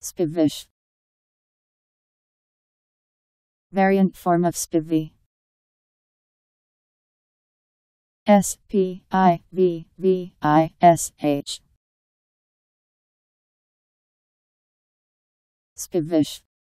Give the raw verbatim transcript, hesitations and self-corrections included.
Spivvish. Variant form of spivvy. S P I V V I S H. Spivvish.